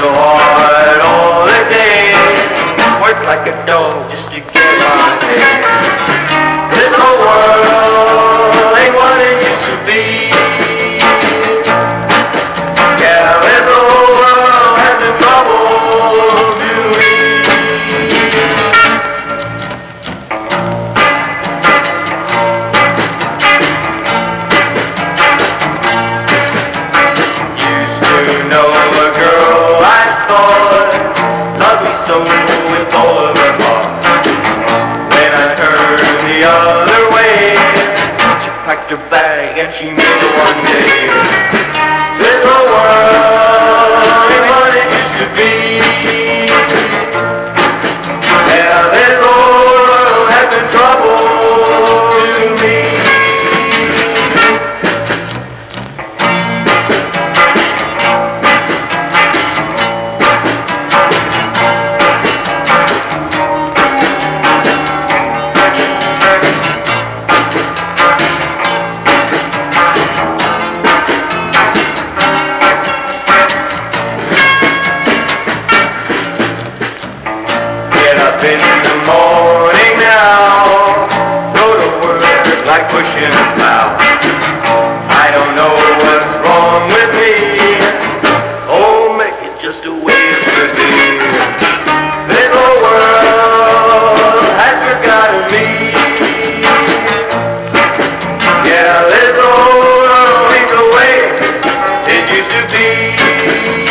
so hard all the day, work like a dog just to get my pay. This whole world ain't what it used to be. Yeah, this whole world has been trouble to me. Used to know a girl I thought loved me so with all of her heart. When I turned the other way, she packed her bag and she made it one day. This whole world ain't what it used to be. Yeah, this whole world has been trouble to me. In the morning now, go to work like pushing a plow. I don't know what's wrong with me. Oh, make it just the way it should be. This whole world has forgotten me. Yeah, this whole world ain't the way it used to be.